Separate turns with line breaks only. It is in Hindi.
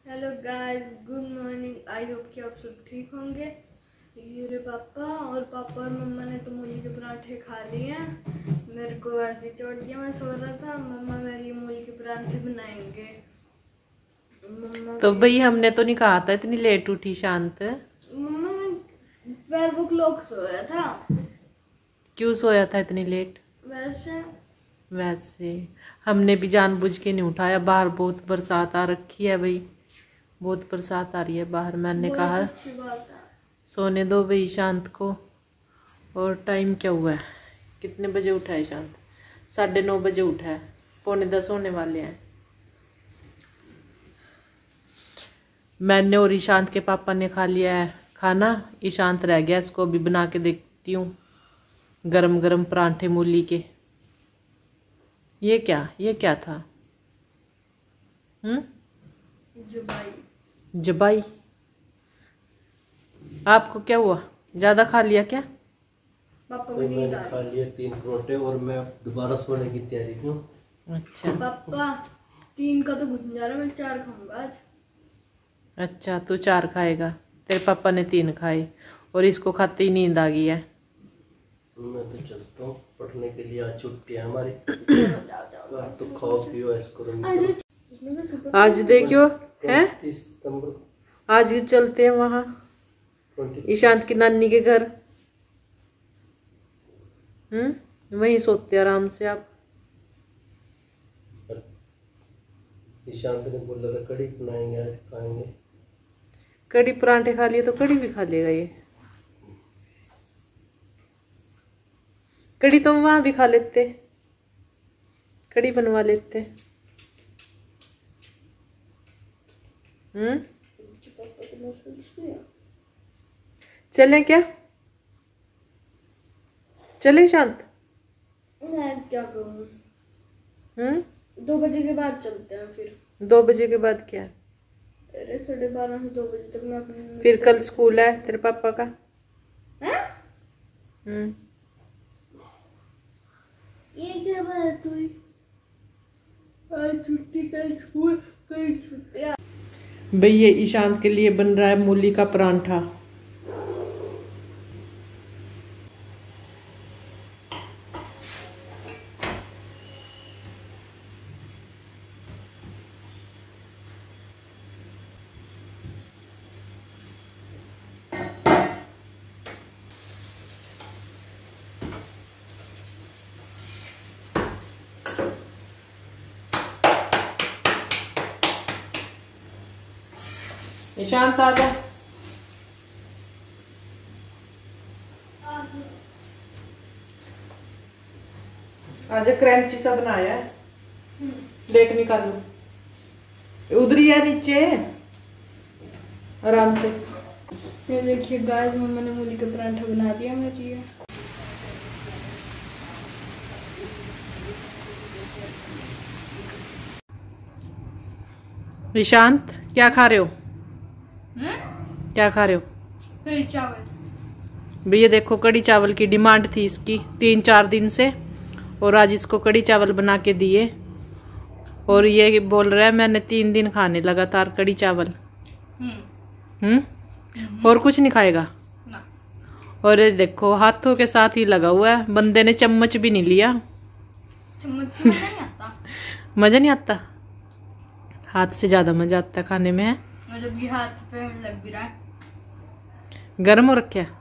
Hello guys, good morning. I hope कि आप सब ठीक होंगे। मेरे पापा और मम्मा ने तो मूली के पराठे खा लिए हैं। मेरे को ऐसे चोट दिया, मैं सो रहा था। मम्मा मेरे लिए मूली के पराठे बनाएंगे।
तो भाई हमने तो नहीं कहा था इतनी लेट उठी शांत।
मम्मा मैं 12 o'clock सोया था।
क्यों सोया था इतनी लेट? वैसे हमने भी जानबूझ के नहीं उठाया। बाहर बहुत बरसात आ रखी है भाई, बहुत बरसात आ रही है बाहर। मैंने कहा
अच्छी बात है,
सोने दो भाई शांत को। और टाइम क्या हुआ है, कितने बजे उठा है शांत? 9:30 बजे उठा है, 9:45 होने वाले हैं। मैंने और ईशांत के पापा ने खा लिया है खाना। ईशांत रह गया, इसको अभी बना के देखती हूँ गरम गरम परांठे मूली के। ये क्या था? जबाई। आपको क्या हुआ, ज्यादा खा लिया क्या?
पापा
तो मैंने खा लिया 3 परोठे और मैं दोबारा सोने की तैयारी हूँ।
अच्छा
पापा 3 का तो घुट जा रहा है, मैं 4 खाऊंगा आज।
अच्छा, तू 4 खाएगा, तेरे पापा ने 3 खाए और इसको खाते ही नींद आ गई है।
मैं तो चलता हूँ पढ़ने के लिए, आज छुट्टी है हमारी। तो खाओ पियो ऐस करो।
आज देखियो है,
30 सितंबर
आज चलते हैं वहाँ ईशांत की नानी के घर। वहीं सोते आराम से आप।
ईशांत ने बोला था कड़ी बनाएंगे, आज खाएंगे।
कड़ी परांठे खा लिए तो कड़ी भी खा लेगा ये। कड़ी तो वहां भी खा लेते, कड़ी बनवा लेते। चलें क्या? चले शांत?
मैं क्या कहूँ, 2 बजे के बाद चलते हैं। फिर
2 बजे के बाद क्या?
अरे 12:30 से 2 बजे तक मैं अपनी।
फिर कल स्कूल है तेरे पापा का।
ये क्या बात हुई? आज छुट्टी, कल स्कूल, कल छुट्टी।
भाई ये ईशांत के लिए बन रहा है मूली का परांठा। ईशांत आ जा। आज क्रंची सा बनाया है, प्लेट निकालो। उधर ही है नीचे, आराम से।
ये देखिए गाइस, मम्मा ने मूली का पराठा बना दिया मेरे लिए।
ईशांत क्या खा रहे हो? क्या खा रहे हो?
कढ़ी चावल।
भैया देखो, कढ़ी चावल की डिमांड थी इसकी 3-4 दिन से, और आज इसको कढ़ी चावल बना के दिए। और ये बोल रहा है मैंने 3 दिन खाने लगातार कढ़ी चावल। और कुछ नहीं खाएगा
ना।
और ये देखो हाथों के साथ ही लगा हुआ है, बंदे ने चम्मच भी नहीं लिया।
चम्मच से मजा नहीं आता।
मजा नहीं आता, हाथ से ज्यादा मजा आता है खाने में। है
मतलब ये हाथ पे लग भी रहा है।
गर्म हो रखा है।